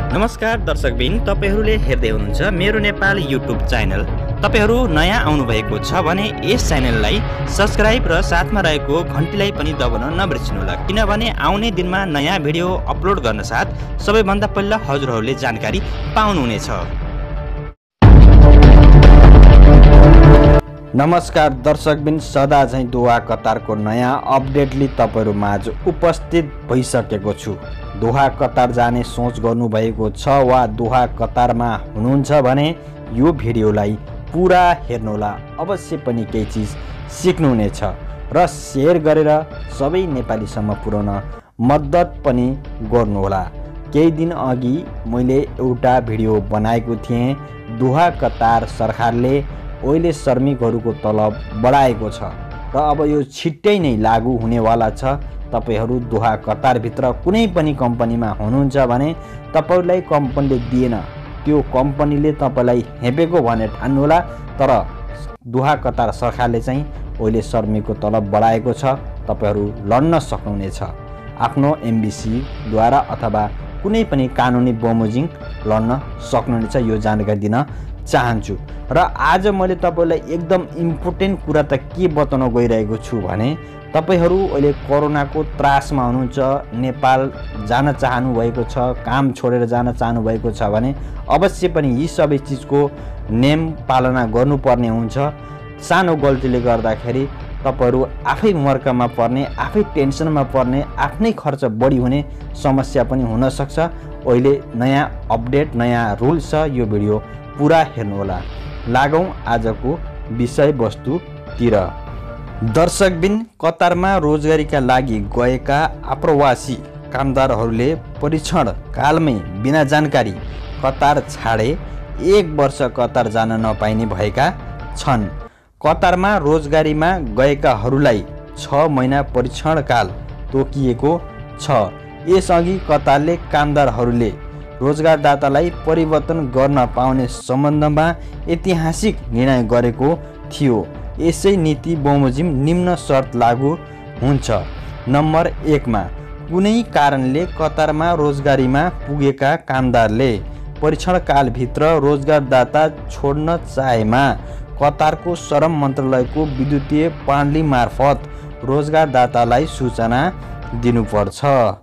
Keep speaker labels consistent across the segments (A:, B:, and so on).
A: नमस्कार दर्शकबिन, तपाईहरूले हेर्दै हुनुहुन्छ मेरो नेपाल युट्युब च्यानल। तपाईहरू नयाँ आउनुभएको छ भने यस च्यानललाई सब्स्क्राइब र साथमा रहेको घन्टीलाई पनि दबाउन नबिर्सिनुहोला, किनभने आउने दिनमा नयाँ भिडियो अपलोड गर्न साथ सबैभन्दा पहिला हजुरहरूले जानकारी पाउनुहुनेछ।
B: नमस्कार दर्शकबिन, सदा झैं दोहा कतारको नयाँ अपडेटले तपाईहरू माझ उपस्थित भइसकेको छु। दोहा कतार जाने सोच गर्नुभएको छ वा दोहा कतारमा हुनुहुन्छ भने यो भिडियोलाई पुरा हेर्नुहोला, अवश्य पनि केही चिज सिक्नुहुनेछ र सेयर गरेर सबै नेपालीसम्म पुर्याउन मद्दत पनि गर्नुहोला। केही दिन अघि मैले एउटा भिडियो बनाएको थिएँ। दोहा कतार सरकारले अहिले श्रमिकहरूको तलब बढाएको छ र अब यो छिट्टै नै लागू हुनेवाला छ। तपाईहरू दोहा कतारभित्र कुनै पनि कम्पनीमा हुनुहुन्छ भने तपाईलाई कम्पनीले दिएन, त्यो कम्पनीले तपाईलाई हेपेको भने ठान्नुहोला। तर दोहा कतार सरकारले चाहिँ अहिले श्रमिकको तलब बढाएको छ। तपाईहरू लड्न सक्नुहुनेछ आफ्नो एमबीसीद्वारा अथवा कुनै पनि कानुनी बमोजिम लड्न सक्नुहुनेछ। यो जानकारी दिन चाहन्छु र आज मैले तपाईलाई एकदम इम्पोर्टेन्ट कुरा त के बताउन गइरहेको छु भने तपाईहरू अहिले कोरोनाको त्रासमा हुनुहुन्छ, नेपाल जान चाहनु भएको छ, काम छोडेर जान चाहनु भएको छ भने अवश्य पनि यी सबै चिजको नियम पालना गर्नुपर्ने हुन्छ। सानो गल्तीले गर्दाखेरि तपाईहरू आफै मर्कामा पर्ने, आफै टेन्सनमा पर्ने, आफ्नै खर्च बढी हुने समस्या पनि हुन सक्छ। अहिले नयाँ अपडेट, नयाँ रुल छ, यो भिडियो पुरा हेर्नुहोला। लागौं आजको विषयवस्तुतिर। दर्शकबिन, कतारमा रोजगारीका लागि गएका आप्रवासी कामदारहरूले परीक्षण कालमै बिना जानकारी कतार छाडे 1 वर्ष कतार जान नपाइने भएका छन्। कतारमा रोजगारीमा गएकाहरूलाई 6 महिना परीक्षण काल तोकिएको छ। यसअघि कतारले कामदारहरूले रोजगारदातालाई परिवर्तन गर्न पाउने सम्बन्धमा ऐतिहासिक निर्णय गरेको थियो। यसै नीति बमोजिम निम्न शर्त लागू हुन्छ। नम्बर 1 मा कुनै कारणले कतारमा रोजगारीमा पुगेका कामदारले परीक्षणकालभित्र रोजगारदाता छोड्न चाहेमा कतारको श्रम मन्त्रालयको विद्युतीय प्रणाली मार्फत रोजगारदातालाई सूचना दिनुपर्छ।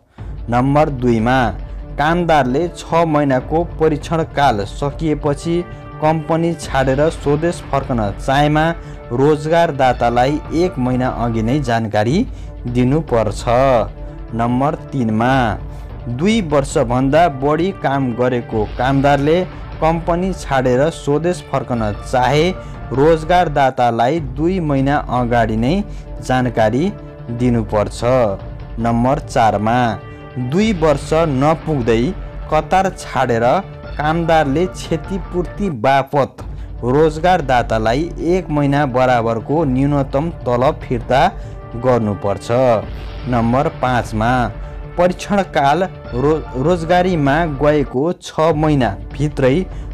B: नम्बर 2 मा कामदारले 6 महिनाको परीक्षणकाल सकिएपछि कम्पनी छाडेर स्वदेश फर्कन चाहेमा रोजगारदातालाई 1 महिना अघि नै जानकारी दिनुपर्छ। नम्बर 3 मा 2 वर्षभन्दा बढी काम गरेको कामदारले कम्पनी छाडेर स्वदेश फर्कन चाहे रोजगारदातालाई 2 महिना अगाडि नै जानकारी दिनुपर्छ। नम्बर 4 मा 2 वर्ष नपुग्दै कतार छाडेर कामदारले क्षतिपूर्ति बापत रोजगारदातालाई 1 महिना बराबरको न्यूनतम तलब फिर्ता गर्नुपर्छ। नम्बर 5 मा परीक्षणकाल रोजगारीमा गएको 6 महिना भित्रै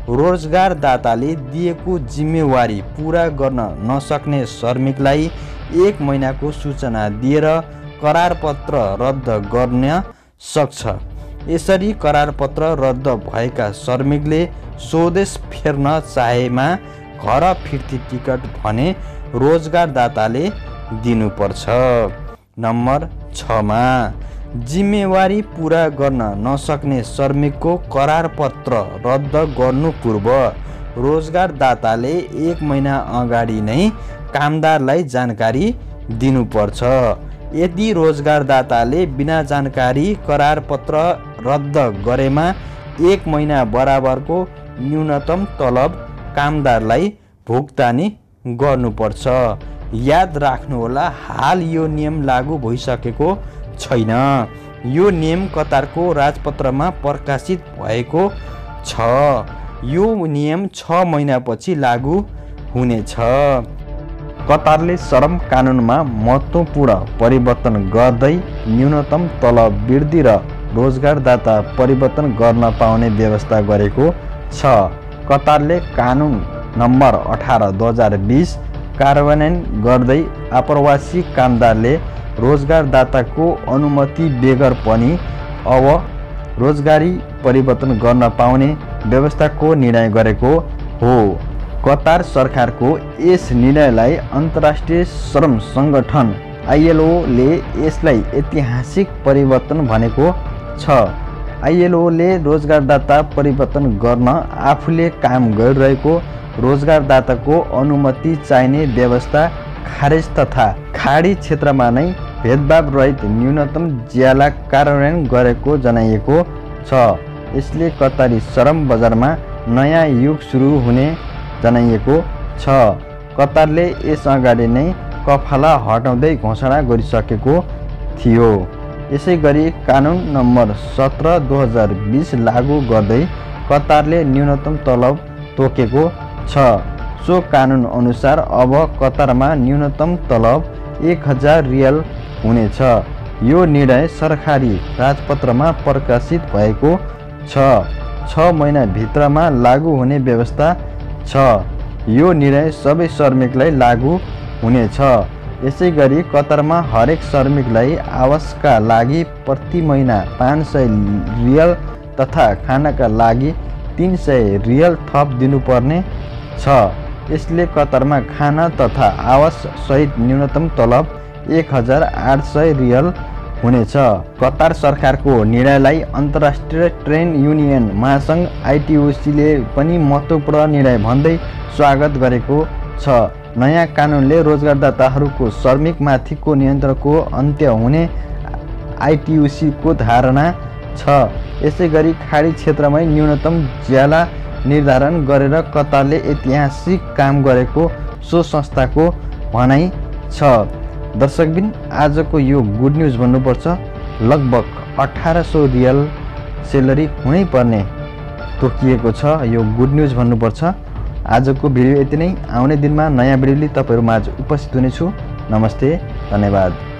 B: रोजगारदाताले दिएको जिम्मेवारी पूरा गर्न नसक्ने श्रमिकलाई 1 महिनाको सूचना दिएर करारपत्र रद्द गर्न सक्छ। यसरी करारपत्र रद्द भएका श्रमिकले स्वदेश फेर्न चाहेमा घर फिर्ती टिकट भने रोजगारदाताले दिनुपर्छ। नम्बर 6 मा जिम्मेवारी पूरा गर्न नसक्ने श्रमिकको करारपत्र रद्द गर्नु पूर्व रोजगारदाताले 1 महिना अगाडि नै कामदारलाई जानकारी दिनुपर्छ। यदि रोजगारदाताले बिना जानकारी करारपत्र रद्द गरेमा 1 महिना बराबरको न्यूनतम तलब कामदारलाई भुक्तानी गर्नुपर्छ। याद राख्नुहोला, हाल यो नियम लागू भइसकेको छैन। यो नियम कतारको राजपत्रमा प्रकाशित भएको छ। यो नियम 6 महिनापछि लागू हुनेछ। कतारले श्रम कानुनमा महत्त्वपूर्ण परिवर्तन गर्दै न्यूनतम तलब वृद्धि र रोजगारदाता परिवर्तन गर्न पाउने व्यवस्था गरेको छ। कतारले कानुन नम्बर 18/2020 कार्यान्वयन गर्दै आप्रवासी कामदारले रोजगारदाताको अनुमति बेगर पनि अब रोजगारी परिवर्तन गर्न पाउने व्यवस्थाको निर्णय गरेको हो। कतार सरकारको यस निर्णयलाई अन्तर्राष्ट्रिय श्रम सङ्गठन ILOले यसलाई ऐतिहासिक परिवर्तन भनेको छ। ILOले रोजगारदाता परिवर्तन गर्न आफूले काम गरिरहेको रोजगारदाताको अनुमति चाहिने व्यवस्था खारेज तथा खाडी क्षेत्रमा नै भेदभाव रहित न्यूनतम ज्याला कार्यान्वयन गरेको जनाइएको छ। यसले कतारी श्रम बजारमा नयाँ युग सुरु हुने जनाइएको छ। कतारले यस अगाडि नै कफाला हटाउँदै घोषणा गरिसकेको थियो। यसै गरी कानुन नम्बर 17/2020 लागू गर्दै कतारले न्यूनतम तलब तोकेको छ। सो कानुन अनुसार अब कतारमा न्यूनतम तलब 1000 रियल हुनेछ। यो निर्णय सरकारी राजपत्रमा प्रकाशित भएको छ। 6 महिनाभित्रमा लागू हुने व्यवस्था छ। यो निर्णय सबै श्रमिकलाई लागू हुनेछ। यसै गरी कतारमा हरेक श्रमिकलाई आवासका लागि प्रति महिना 500 रियल तथा खानाका लागि 300 रियल थप दिनुपर्ने छ। यसले कतारमा खाना तथा आवास सहित न्यूनतम तलब 1800 रियल हुनेछ। कतार सरकारको निर्णयलाई अन्तर्राष्ट्रिय ट्रेड युनियन महासङ्घ ITUCले पनि महत्त्वपूर्ण निर्णय भन्दै स्वागत गरेको छ। नयाँ कानुनले रोजगारदाताहरूको श्रमिकमाथिको नियन्त्रणको अन्त्य हुने ITUCको धारणा छ। यसै गरी खाडी क्षेत्रमै न्यूनतम ज्याला निर्धारण गरेर कतारले ऐतिहासिक काम गरेको सो संस्थाको भनाइ छ। दर्शकबिन, आजको यो गुड न्युज भन्नुपर्छ। लगभग 1800 रियल सेलरी हुनै पर्ने तोकिएको छ। यो गुड न्युज भन्नुपर्छ। आजको भिडियो यति नै। आउने दिनमा नयाँ भिडियोले तपाईँहरू माझ उपस्थित हुनेछु। नमस्ते, धन्यवाद।